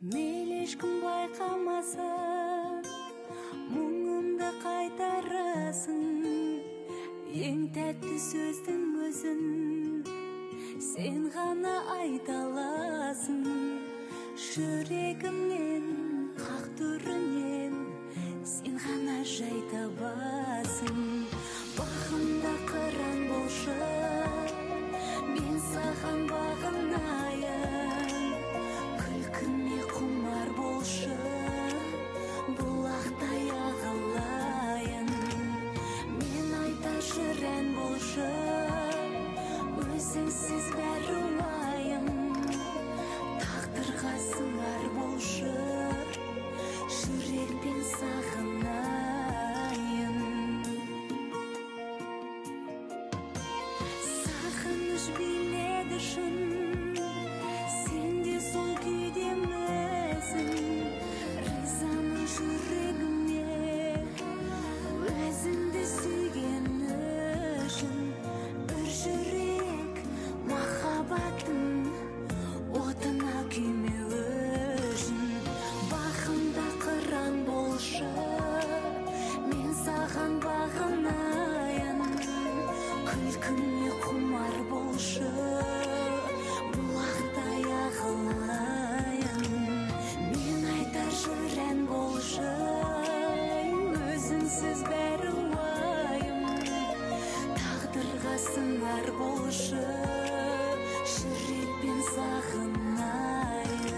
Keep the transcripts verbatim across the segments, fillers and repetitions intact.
Мейлі ешкім байқамаса, мұңымды қайтарасың. Ең тәтті сөздің өзін сен ғана айта аласың. Жүрегімнен, қақ түрінен сен ғана жай табасың. Бағымда қыран болшы, мен саған бағынайын. Күлкіме құмар болшы, бұлақтай ағылайын. Мен айта жүрен болшы, өзіңсіз бәрі уайым. Тағдырға сыңар болшы, жүрекпен сағынайын. Сағыныш биледі шын, сен де сол күйдемісің. Ризамын жүрегіме, өзіңді сүйген үшін. Бір жүрек махаббаттың отына күймеу үшін. Бағымда қыран болшы, мен саған бағынайын. Күлкіме құмар болшы, бұлақтай ағылайын. Мен айтар жүрен болшы, өзіңсіз бәрі уайым. Тағдырға сыңар болшы, жүрекпен сағынайын.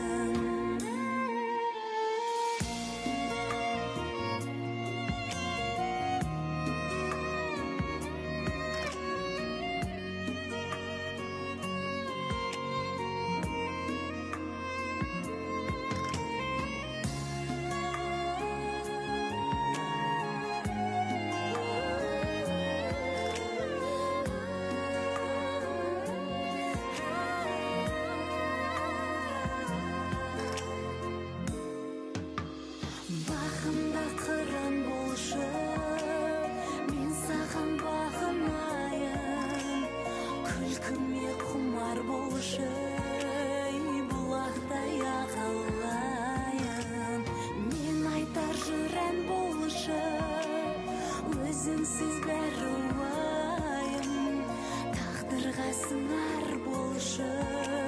Бағымда қыран болшы, мен саған бағынайын. Күлкіме құмар болшы, бұлақтай ағылайын. Мен айтар жүрен болшы, өзіңсіз бәрі уайым. Тағдырға сыңар болшы,